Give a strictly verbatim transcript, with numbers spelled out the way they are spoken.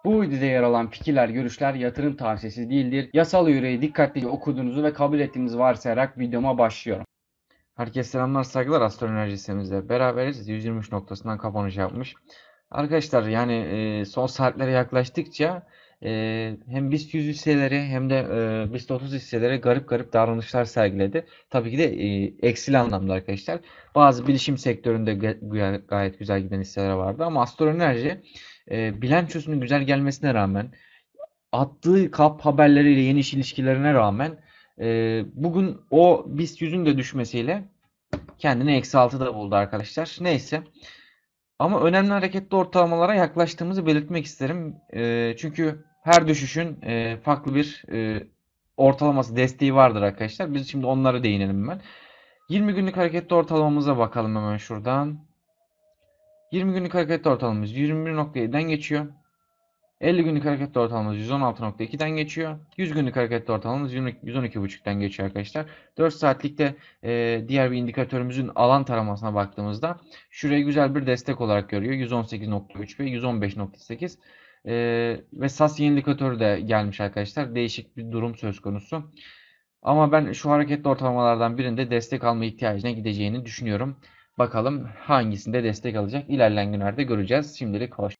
Bu videoda yer alan fikirler, görüşler yatırım tavsiyesi değildir. Yasal yüreği dikkatlice okuduğunuzu ve kabul ettiğinizi varsayarak videoma başlıyorum. Herkese selamlar, saygılar. Astroenerji sitemizle beraberiz. yüz yirmi üç noktasından kapanış yapmış. Arkadaşlar yani e, son saatlere yaklaştıkça e, hem BIST yüz hisseleri hem de e, BIST otuz hisseleri garip garip davranışlar sergiledi. Tabii ki de e, eksili anlamda arkadaşlar. Bazı bilişim sektöründe ga- gayet güzel giden hisseler vardı ama Astroenerji e, bilançosunun güzel gelmesine rağmen attığı kap haberleriyle yeni iş ilişkilerine rağmen e, bugün o BIST yüzün de düşmesiyle kendini eksi altıda buldu arkadaşlar. Neyse. Ama önemli hareketli ortalamalara yaklaştığımızı belirtmek isterim. E, çünkü her düşüşün e, farklı bir e, ortalaması, desteği vardır arkadaşlar. Biz şimdi onlara değinelim hemen. yirmi günlük hareketli ortalamamıza bakalım hemen şuradan. yirmi günlük hareketli ortalamamız yirmi bir nokta yediden geçiyor. elli günlük hareketli ortalamamız yüz on altı nokta ikiden geçiyor. yüz günlük hareketli ortalamamız yüz on iki buçuktan geçiyor arkadaşlar. dört saatlikte e, diğer bir indikatörümüzün alan taramasına baktığımızda şurayı güzel bir destek olarak görüyor. yüz on sekiz nokta üç ve yüz on beş nokta sekiz. E, ve S A S indikatörü de gelmiş arkadaşlar. Değişik bir durum söz konusu. Ama ben şu hareketli ortalamalardan birinde destek alma ihtiyacına gideceğini düşünüyorum. Bakalım hangisinde destek alacak. İlerleyen günlerde göreceğiz. Şimdilik hoşça